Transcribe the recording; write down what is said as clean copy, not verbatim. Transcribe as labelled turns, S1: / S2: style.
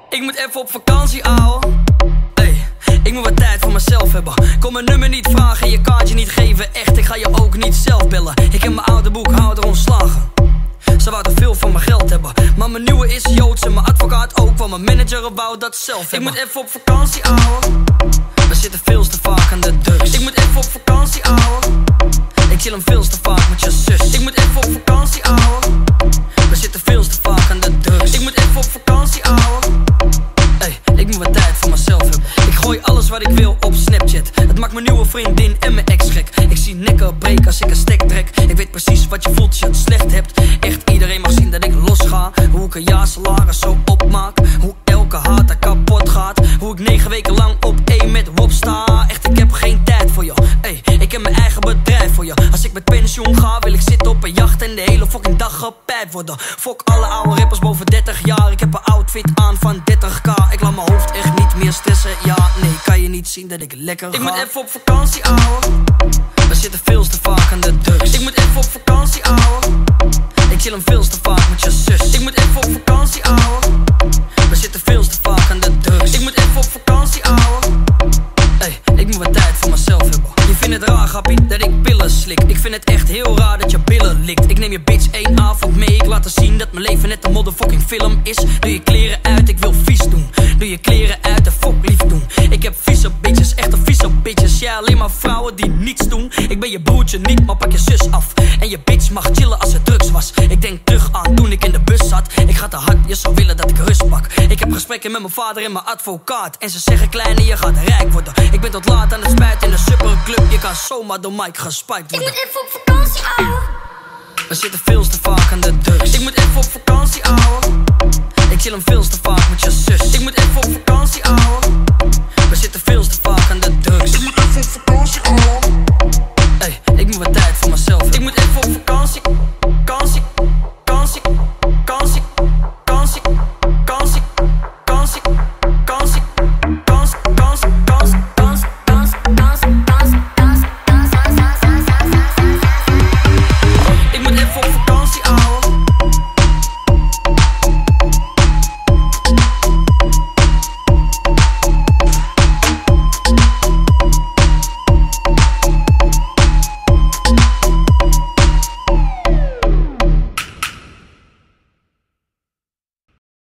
S1: Ik moet even op vakantie, ouwe. Hey, ik moet wat tijd voor mezelf hebben. Kom mijn nummer niet vragen en je kaartje niet geven. Echt, ik ga je ook niet zelf bellen. Ik heb mijn oude boekhouder ontslagen. Ze wou te veel van mijn geld hebben. Maar mijn nieuwe is Joods en mijn advocaat ook. Want mijn manager wou dat zelf hebben. Ik moet even op vakantie, ouwe. We zitten veel te vaak aan de drugs. Ik moet even op vakantie, ouwe. Ik chill hem veel te vaak met je zus. Ik moet even op vakantie, ouwe. We zitten veel te vaak aan de drugs. Ik moet even op vakantie, ouwe. Hey, ik moet wat tijd voor mezelf hebben. Ik gooi alles wat ik wil op Snapchat. Het maakt mijn nieuwe vriendin en mijn ex gek. Ik zie nekken breken als ik een stek trek. Ik weet precies wat je voelt als je het slecht hebt. Echt iedereen mag zien dat ik los ga. Hoe ik een jaar salaris zo opmaak. Hoe elke haat er kapot gaat. Hoe ik 9 weken lang op één met Rob sta. Echt, ik heb geen tijd voor je. Hey, ik heb mijn eigen bedrijf voor je. Als ik met pensioen ga, wil ik zitten op een jacht en de hele fucking dag gepijpt worden. Fuck alle oude rappers boven 30 jaar. Ik heb een outfit aan van 30k. Ik laat mijn hoofd echt niet meer stressen. Ja, nee, kan je niet zien dat ik lekker ga. Ik moet even op vakantie, ouwe. We zitten veel te vaak aan de drugs. Ik moet even op vakantie, ouwe. Ik chill hem veel te vaak met je zus. Ik moet even op vakantie, ouwe. We zitten veel te vaak aan de drugs. Ik moet even op vakantie, ouwe. Hey, ik moet wat tijd voor mezelf hebben. Je vindt het raar, grappie, dat ik pillen slik. Ik vind het echt heel raar dat je billen likt. Ik neem je bitch 1 avond mee. Ik laat haar zien dat mijn leven net een motherfucking film is. Doe je kleren uit, ik wil vies doen. Doe je kleren uit en fuck lief doen. Ik heb vieze bitches, echte vieze bitches. Ja, alleen maar vrouwen die niets doen. Ik ben je broertje niet, maar pak je zus af. En je bitch mag chillen als het drugs was. Ik denk terug aan toen ik in de bus zat. Ik ga te hard, je zou willen dat ik rust pak. Ik heb gesprekken met mijn vader en mijn advocaat. En ze zeggen kleine, je gaat rijk worden. Ik ben tot laat aan het spijt in de superclub. Je kan zomaar door Mike gespiked worden.
S2: Ik moet even op vakantie, ouwe.
S1: We zitten veel te vaak aan de drugs. Ik moet even op vakantie, ouwe. Ik chill hem veel te vaak met je zus. Ik moet even op vakantie, ouwe. We zitten veel te vaak